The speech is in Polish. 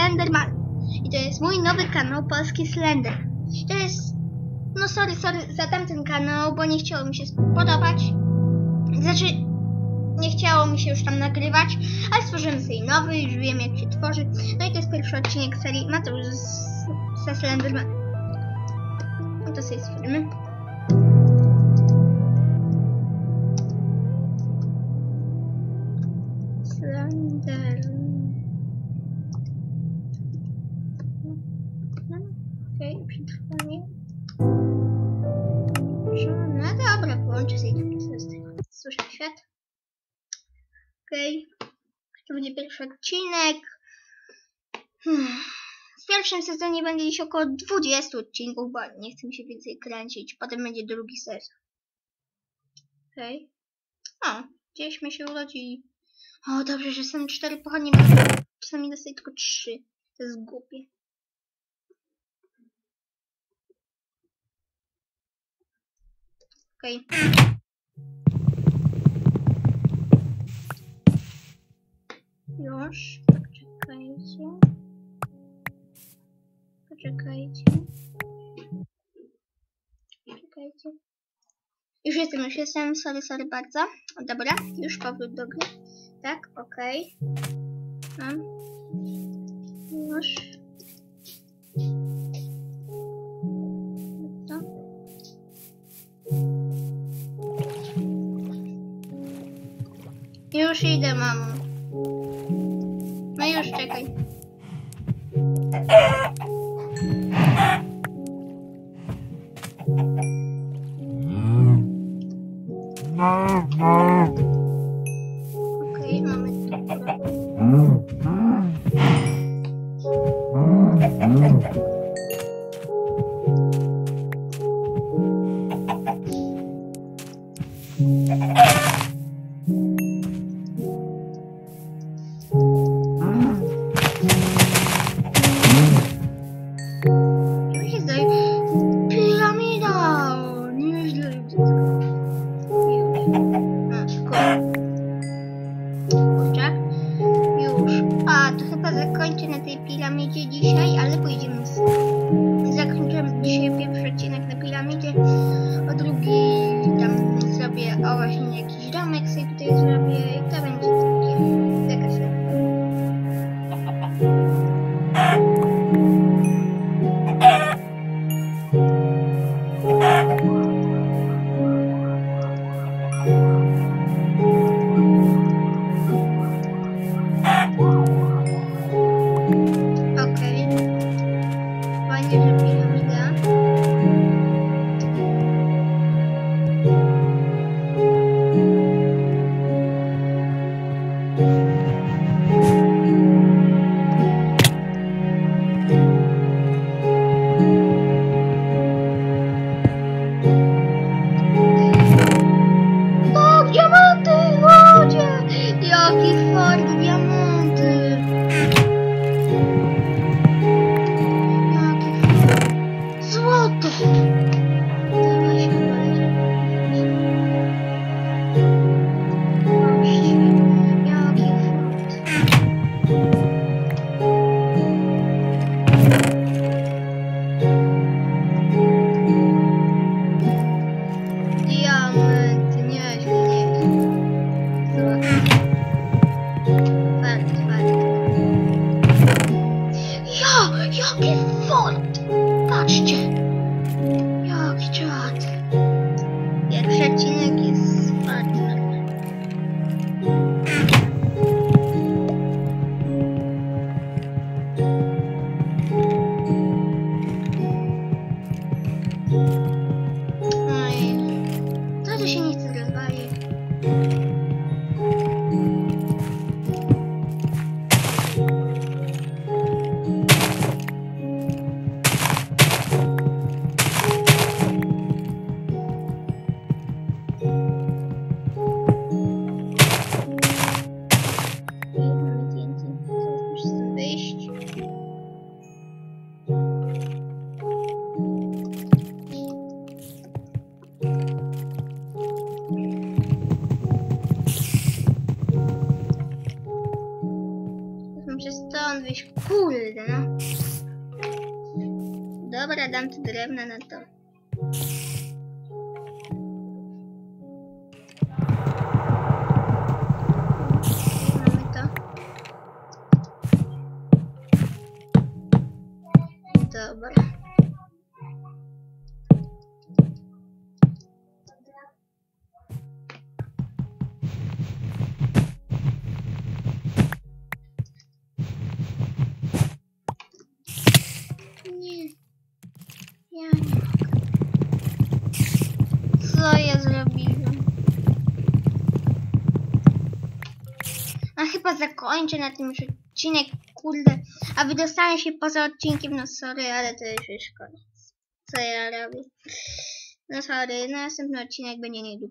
Slenderman. I to jest mój nowy kanał Polski Slender. To jest... No sorry za tamten kanał, bo nie chciało mi się spodobać. Znaczy, nie chciało mi się już tam nagrywać, ale stworzyłem sobie nowy, już wiem jak się tworzy. No i to jest pierwszy odcinek serii Mateusz ze Slenderman. No to sobie stworzymy. Slender. Okej, przetrwanie. No dobra, połączę sobie słyszę świat. Okej. To będzie pierwszy odcinek. W pierwszym sezonie będzie gdzieś około 20 odcinków, bo nie chcę mi się więcej kręcić. Potem będzie drugi sezon. Okej. O, gdzieśmy się urodzili. O, dobrze, że są 4 pochodnie, bo czasami dostaję tylko 3. To jest głupie. Okej. Już, poczekajcie. Już jestem, sorry bardzo. Dobra, już powrót do gry. Tak, okej. Mam. Już. To. Już idę, mamo. No już, czekaj. Okej, mamy zakończę na tej piramidzie dzisiaj, ale pójdziemy zakończymy dzisiaj pierwszy odcinek na piramidzie, o drugi tam zrobię, o właśnie jakiś domek sobie tutaj zrobię i to będzie taka sobie. dam tu drewna na to. Mamy to. Dobra. Nie. Ja nie mogę. Co ja zrobiłem? A chyba zakończę na tym już odcinek, kurde. A wydostanę się poza odcinkiem, no sorry, ale to już koniec. Co ja robię? No sorry, następny odcinek będzie niedługo.